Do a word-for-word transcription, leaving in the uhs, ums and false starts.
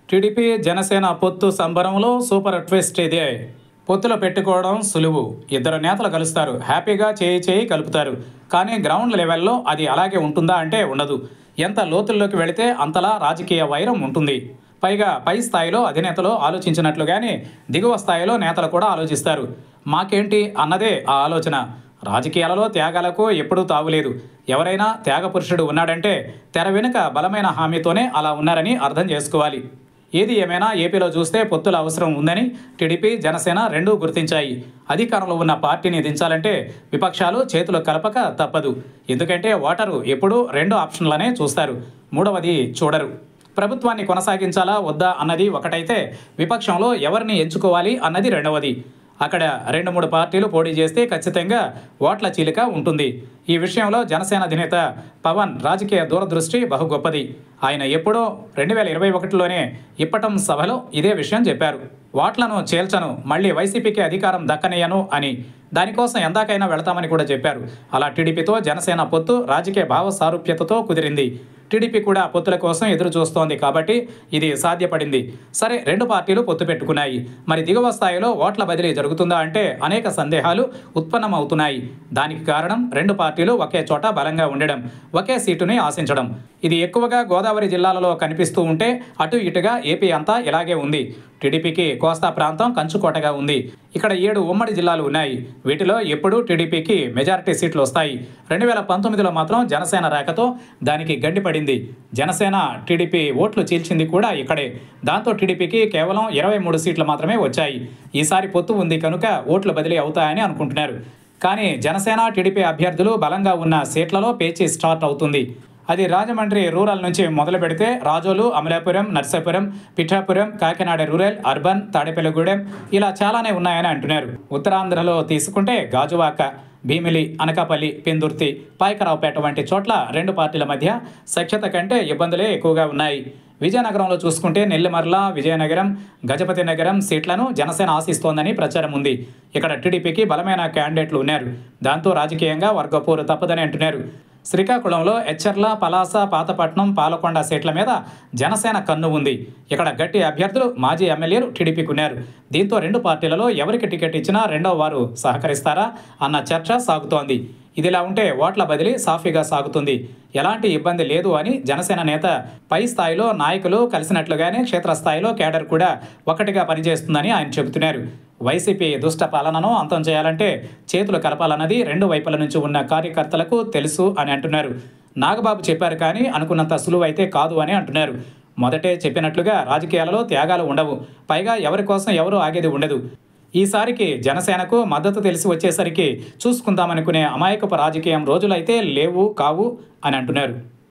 TDP Janasena పొత్తు సంబరంలో super twist ఇదే. పొత్తులో పెట్టుకోవడం సులువు. ఇద్దరు నేతలు కలుస్తారు, హ్యాపీగా చేయి చేయి కలుపుతారు. కానీ గ్రౌండ్ లెవెల్లో అది అలాగే ఉంటుందా అంటే ఉండదు. ఎంత లోతుల్లోకి వెళితే అంతలా రాజకీయ వైరం ఉంటుంది. పైగా పై స్థాయిలో అధినేతలు ఆలోచించినట్లుగానే దిగువ స్థాయిలో నేతలు కూడా ఆలోచిస్తారు. మాకేంటి అన్నదే ఆ ఆలోచన. రాజకీయాలలో త్యాగాలకు ఎప్పుడూ తావులేదు. ఎవరైనా త్యాగపురుషుడు ఉన్నాడంటే తెర వెనుక బలమైన హామీతోనే అలా ఉన్నారని అర్థం చేసుకోవాలి. ఏది ఏమైనా ఏపీలో చూస్తే పొత్తుల అవసరం ఉందని టీడీపీ జనసేన రెండూ గుర్తించాయి. అధికారంలో ఉన్న పార్టీని దించాలంటే విపక్షాలు చేతులు కలపక తప్పదు. ఎందుకంటే ఓటరు ఎప్పుడూ రెండు ఆప్షన్లనే చూస్తారు, మూడవది చూడరు. ప్రభుత్వాన్ని కొనసాగించాలా వద్దా అన్నది ఒకటైతే, విపక్షంలో ఎవరిని ఎంచుకోవాలి అన్నది రెండవది. అక్కడ రెండు మూడు పార్టీలు పోటీ చేస్తే ఖచ్చితంగా ఓట్ల చీలిక ఉంటుంది. ఈ విషయంలో జనసేన అధినేత పవన్ రాజకీయ దూరదృష్టి బహు గొప్పది. ఆయన ఎప్పుడో రెండు వేల ఇరవై ఒకటిలోనే ఇప్పటం సభలో ఇదే విషయం చెప్పారు. ఓట్లను చేల్చను, మళ్ళీ వైసీపీకి అధికారం దక్కనేయను అని. దానికోసం ఎందాకైనా వెళతామని కూడా చెప్పారు. అలా టీడీపీతో జనసేన పొత్తు రాజకీయ భావ సారూప్యతతో కుదిరింది. టీడీపీ కూడా పొత్తుల కోసం ఎదురు చూస్తోంది కాబట్టి ఇది సాధ్యపడింది. సరే, రెండు పార్టీలు పొత్తు పెట్టుకున్నాయి. మరి దిగువ స్థాయిలో ఓట్ల బదిలీ జరుగుతుందా అంటే అనేక సందేహాలు ఉత్పన్నమవుతున్నాయి. దానికి కారణం రెండు పార్టీలు ఒకే చోట బలంగా ఉండడం, ఒకే సీటుని ఆశించడం. ఇది ఎక్కువగా గోదావరి జిల్లాలలో కనిపిస్తూ ఉంటే అటు ఇటుగా ఏపీ అంతా ఇలాగే ఉంది. టీడీపీకి కోస్తా ప్రాంతం కంచుకోటగా ఉంది. ఇక్కడ ఏడు ఉమ్మడి జిల్లాలు ఉన్నాయి. వీటిలో ఎప్పుడూ టీడీపీకి మెజారిటీ సీట్లు వస్తాయి. రెండు వేల పంతొమ్మిదిలో మాత్రం జనసేన రేఖతో దానికి గండిపడింది. జనసేన టీడీపీ ఓట్లు చీల్చింది కూడా ఇక్కడే. దాంతో టీడీపీకి కేవలం ఇరవై మూడు సీట్లు మాత్రమే వచ్చాయి. ఈసారి పొత్తు ఉంది కనుక ఓట్లు బదిలీ అవుతాయని అనుకుంటున్నారు. కానీ జనసేన టీడీపీ అభ్యర్థులు బలంగా ఉన్న సీట్లలో పేచీ స్టార్ట్ అవుతుంది. అది రాజమండ్రి రూరల్ నుంచి మొదలు పెడితే రాజోలు, అమలాపురం, నర్సాపురం, పిఠాపురం, కాకినాడ రూరల్, అర్బన్, తాడేపల్లిగూడెం ఇలా చాలానే ఉన్నాయని అంటున్నారు. ఉత్తరాంధ్రలో తీసుకుంటే గాజువాక, భీమిలి, అనకాపల్లి, పెందుర్తి, పాయకరావుపేట వంటి చోట్ల రెండు పార్టీల మధ్య సఖ్యత కంటే ఇబ్బందులే ఎక్కువగా ఉన్నాయి. విజయనగరంలో చూసుకుంటే నెల్లిమర్ల, విజయనగరం, గజపతి నగరం సీట్లను జనసేన ఆశిస్తోందని ప్రచారం ఉంది. ఇక్కడ టీడీపీకి బలమైన క్యాండిడేట్లు ఉన్నారు. దాంతో రాజకీయంగా వర్గపోరు తప్పదని అంటున్నారు. శ్రీకాకుళంలో ఎచ్చర్ల, పలాస, పాతపట్నం, పాలకొండ సీట్ల మీద జనసేన కన్ను ఉంది. ఇక్కడ గట్టి అభ్యర్థులు మాజీ ఎమ్మెల్యేలు టీడీపీకి ఉన్నారు. దీంతో రెండు పార్టీలలో ఎవరికి టికెట్ ఇచ్చినా రెండో వారు సహకరిస్తారా అన్న చర్చ సాగుతోంది. ఇదిలా ఉంటే ఓట్ల బదిలీ సాఫీగా సాగుతుంది, ఎలాంటి ఇబ్బంది లేదు అని జనసేన నేత పై స్థాయిలో నాయకులు కలిసినట్లుగానే క్షేత్రస్థాయిలో కేడర్ కూడా ఒకటిగా పనిచేస్తుందని ఆయన చెబుతున్నారు. వైసీపీ దుష్ట పాలనను అంతం చేయాలంటే చేతులు కలపాలన్నది రెండు వైపుల నుంచి ఉన్న కార్యకర్తలకు తెలుసు అని అంటున్నారు. నాగబాబు చెప్పారు కానీ అనుకున్నంత సులువైతే కాదు అని అంటున్నారు. మొదటే చెప్పినట్లుగా రాజకీయాలలో త్యాగాలు ఉండవు. పైగా ఎవరి కోసం ఎవరు ఆగేది ఉండదు. ఈసారికి జనసేనకు మద్దతు తెలిసి వచ్చేసరికి చూసుకుందామనుకునే అమాయకపు రాజకీయం రోజులైతే లేవు కావు అని అంటున్నారు.